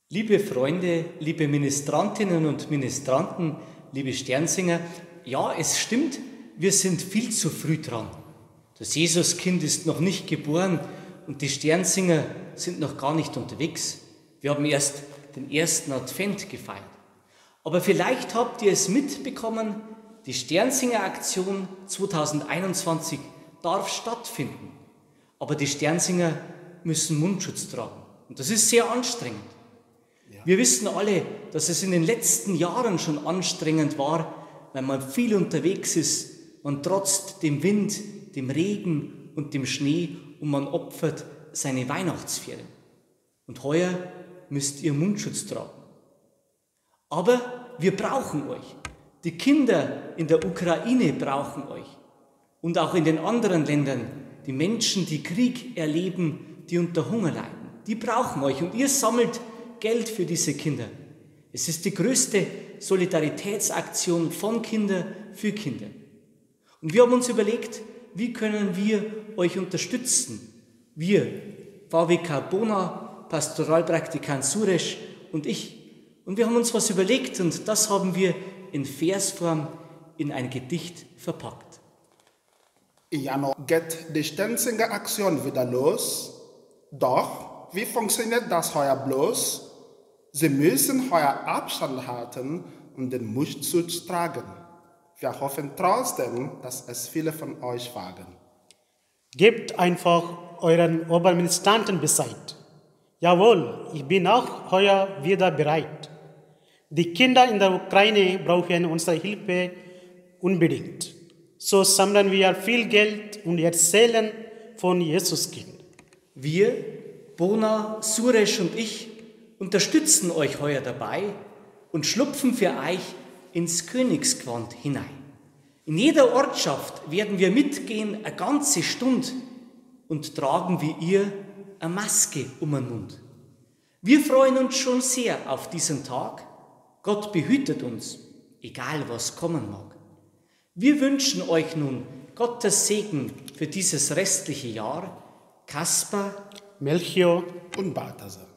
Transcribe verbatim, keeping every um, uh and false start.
Liebe Freunde, liebe Ministrantinnen und Ministranten, liebe Sternsinger, ja, es stimmt, wir sind viel zu früh dran. Das Jesuskind ist noch nicht geboren und die Sternsinger sind noch gar nicht unterwegs. Wir haben erst den ersten Advent gefeiert. Aber vielleicht habt ihr es mitbekommen, die Sternsinger-Aktion zweitausendeinundzwanzig darf stattfinden. Aber die Sternsinger müssen Mundschutz tragen. Und das ist sehr anstrengend. Ja. Wir wissen alle, dass es in den letzten Jahren schon anstrengend war, weil man viel unterwegs ist, man trotzt dem Wind, dem Regen und dem Schnee und man opfert seine Weihnachtsferien. Und heuer müsst ihr Mundschutz tragen. Aber wir brauchen euch. Die Kinder in der Ukraine brauchen euch. Und auch in den anderen Ländern, die Menschen, die Krieg erleben, die unter Hunger leiden, die brauchen euch. Und ihr sammelt Geld für diese Kinder. Es ist die größte Solidaritätsaktion von Kindern für Kinder. Und wir haben uns überlegt, wie können wir euch unterstützen? Wir, V W K Bona, Pastoralpraktikant Suresh und ich. Und wir haben uns was überlegt und das haben wir in Versform in ein Gedicht verpackt. Im Januar geht die Sternsinger-Aktion wieder los. Doch, wie funktioniert das heuer bloß? Sie müssen heuer Abstand halten und den Mundschutz tragen. Wir hoffen trotzdem, dass es viele von euch wagen. Gebt einfach euren Oberministranten Bescheid. Jawohl, ich bin auch heuer wieder bereit. Die Kinder in der Ukraine brauchen unsere Hilfe unbedingt. So sammeln wir viel Geld und erzählen von Jesuskind. Wir, Bona, Suresh und ich, unterstützen euch heuer dabei und schlupfen für euch ins Königsgewand hinein. In jeder Ortschaft werden wir mitgehen, eine ganze Stunde, und tragen wie ihr eine Maske um den Mund. Wir freuen uns schon sehr auf diesen Tag. Gott behütet uns, egal was kommen mag. Wir wünschen euch nun Gottes Segen für dieses restliche Jahr. Kaspar, Melchior und Balthasar.